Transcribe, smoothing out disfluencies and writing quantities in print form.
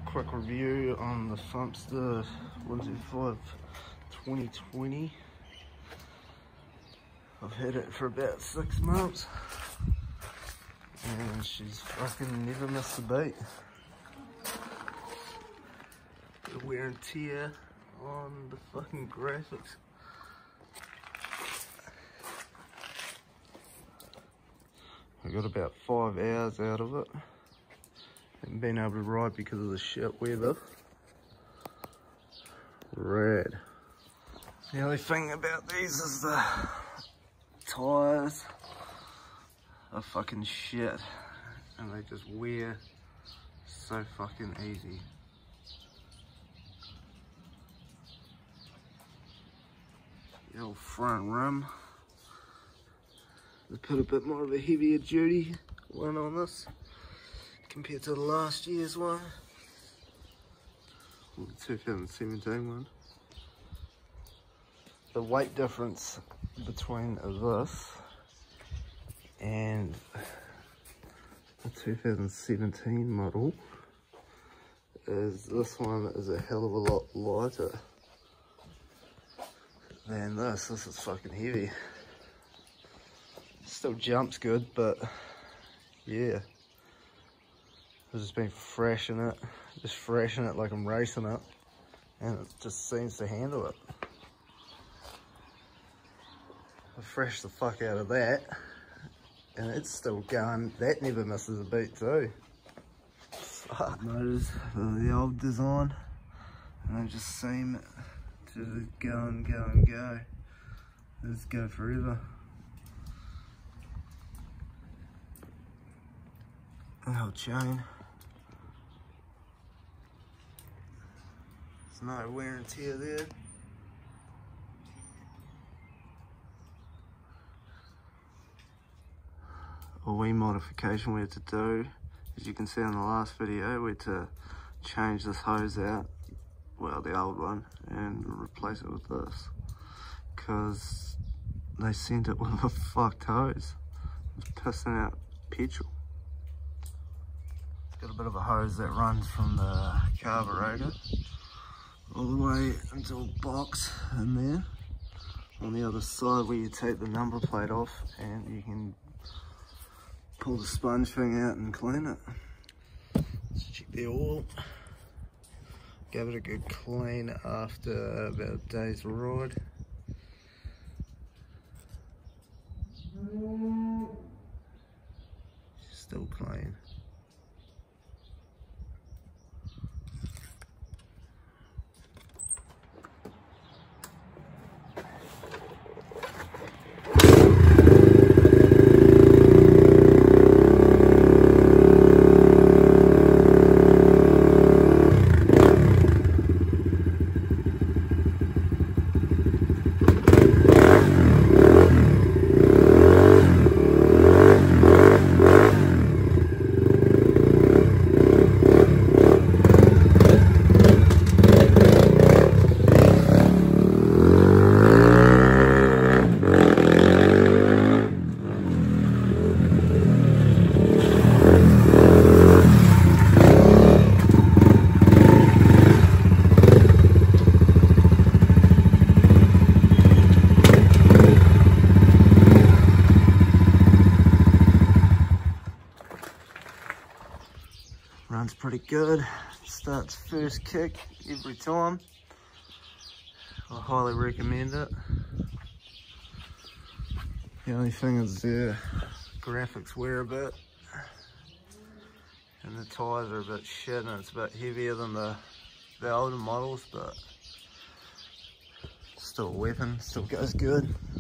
quick review on the Thumpster 125 2020. I've had it for about 6 months and she's fucking never missed a beat. The wear and tear on the fucking graphics. I got about 5 hours out of it. Haven't been able to ride because of the shit weather. Rad. The only thing about these is the tyres are fucking shit and they just wear so fucking easy. The old front rim. They put a bit more of a heavier duty one on this compared to the last year's one, or the 2017 one. The weight difference between this and the 2017 model is this one is a hell of a lot lighter than this. This is fucking heavy. Still jumps good, but yeah. I've just been thrashing it like I'm racing it, and it just seems to handle it. I thrashed the fuck out of that, and it's still going. That never misses a beat too. Fuck. Motors are the old design, and they just seem to go and go and go. They just go forever. The whole chain. There's no wear and tear there. A wee modification we had to do, as you can see in the last video, we had to change this hose out, well the old one, and replace it with this, because they sent it with a fucked hose. It was pissing out petrol. Got a bit of a hose that runs from the carburetor all the way into a box in there on the other side where you take the number plate off and you can pull the sponge thing out and clean it. Let's check the oil. Gave it a good clean after about a day's ride. Still clean. Runs pretty good. Starts first kick every time. I highly recommend it. The only thing is the graphics wear a bit, and the tyres are a bit shit, and it's a bit heavier than the older models, but still a weapon, still goes good.